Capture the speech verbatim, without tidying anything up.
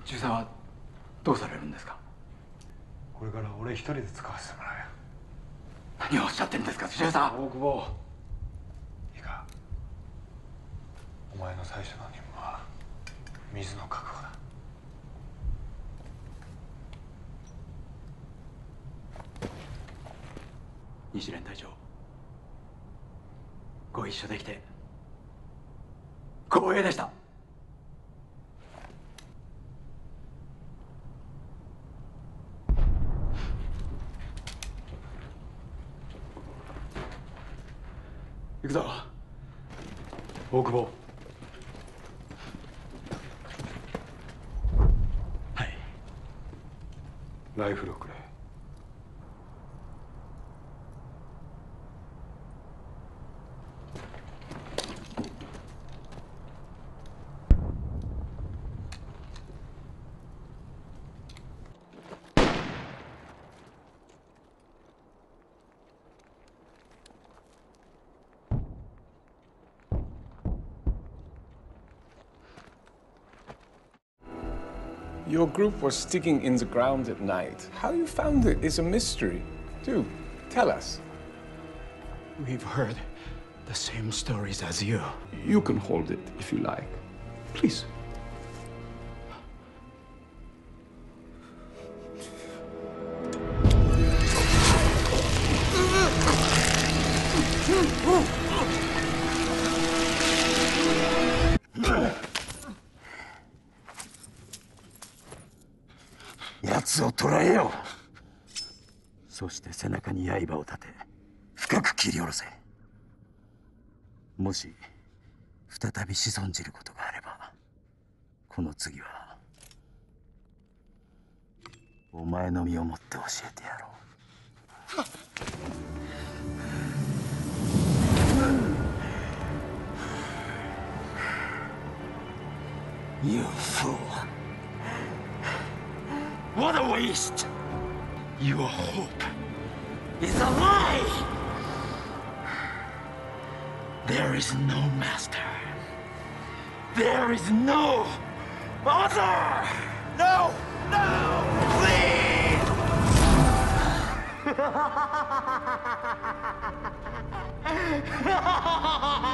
中佐はどうされるんですか？ これから俺一人で使わせてもらうよ。 何をおっしゃってるんですか、中佐。大久保。 いいか、お前の最初の任務は水の確保だ。 西連隊長、ご一緒できて光栄でした。行くぞ、大久保。はい。 ライフルをくれ。 Your group was sticking in the ground at night. How you found it is a mystery. Do tell us. We've heard the same stories as you. You can hold it if you like. Please. Oh! 奴を捕らえよう。そして背中に刃を立て深く切り下ろせ。もし再び子孫じることがあれば、この次はお前の身をもって教えてやろう。You fool! What a waste! Your hope is a lie! There is no master. There is no other! No! No! Please!